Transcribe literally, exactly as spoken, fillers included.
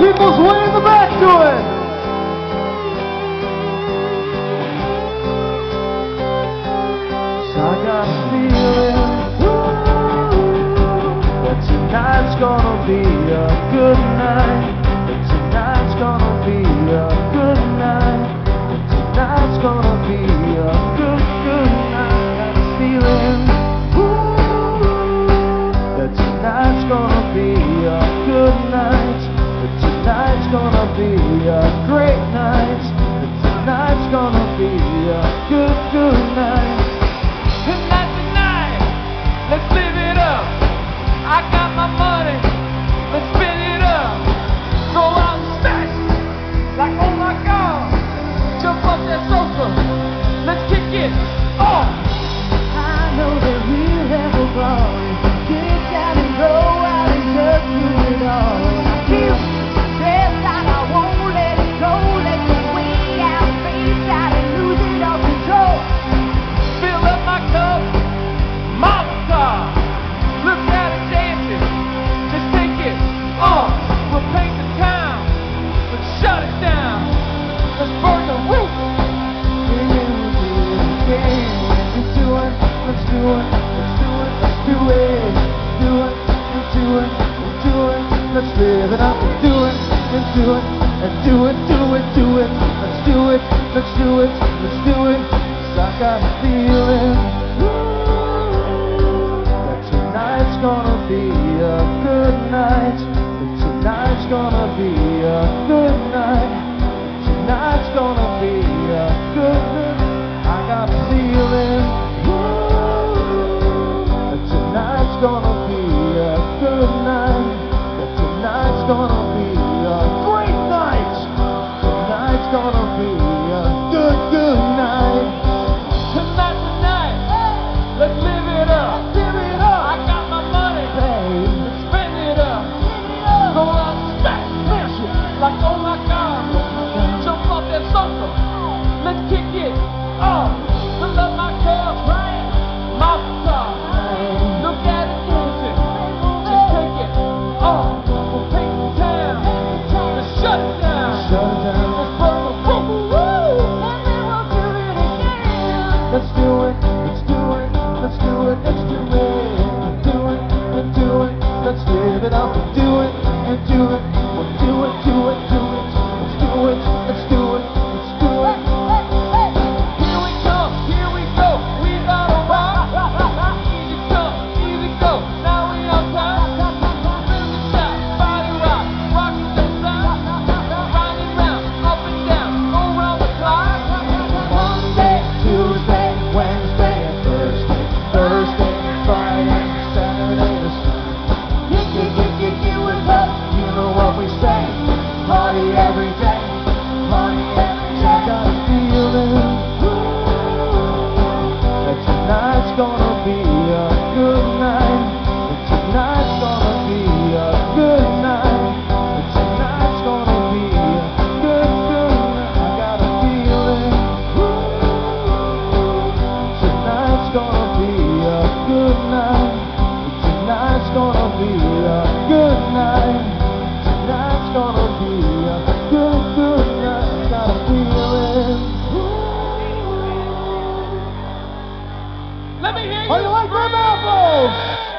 people's way in the back to it. So I got a feeling that tonight's gonna be a good night. That tonight's gonna be a good night. That tonight's gonna be a good, good night. Got a feeling that tonight's gonna be a good night. That tonight's gonna be a great night. That tonight's gonna be a good, good night. Tonight, tonight, let's live it up. I got my money, let's spend it up. Go out and smash it, like oh my God. Jump off that sofa, let's kick it off. I know that we'll have a ball. Get down and go out and just do it all. I feel stressed out, I won't let it go. Let the way out, face out and lose it all control. Fill up my cup, mama car. Look at it dancing, just take it off. We'll paint the town, let's shut it down. Let's burn the roof. Let's do it, let's do it, let's do it, let's do it, do it, let's do it, let's do it, let's live it up and do it, and do it, and do it, do it, do it, let's do it, let's do it, let's do it. 'Cause I got a feeling that tonight's gonna be a good night, that tonight's gonna be a good night, tonight's gonna be a good night. I got a feeling that tonight's gonna be a good night. That tonight's gonna be a great night. Tonight's gonna be a good, good night. Tonight, tonight, let's live it up. Give it up, I got my money, babe. let's spend it up. Go out and smash, smash it, like oh my God. Jump off that sofa, let's kick it off. Fill up my cup, my car. Look at it dancing, just take it off. We'll paint the town, let's shut it down. Shut it down. Let's burn the roof. And then we'll do it again. Let's do it, let's do it, let's do it, let's do it, let's do it, let's do it, let's live it up and do it, and do it, we'll do it, do it, do it, let's do it, let's do it, let's do it. Here we come, here we go, we gotta rock. Easy come, easy go, now we on top. Spin the shot, body rock, rock it don't stop. Round and round, up and down, go round the clock. Monday, Tuesday, Wednesday, and Thursday, Thursday, Friday, Saturday, and Sunday. Get, get, get, get, get with us, you know what we say. Party every day, party every day. I got a feeling that tonight's gonna be a good night. That tonight's gonna be a good night. That tonight's gonna be a good, good night. I got a feeling tonight's gonna be a good night. Tonight's gonna be a good night. Tonight's gonna be a good, good night. I got a feeling. Let me hear you. Oh, you like them apples?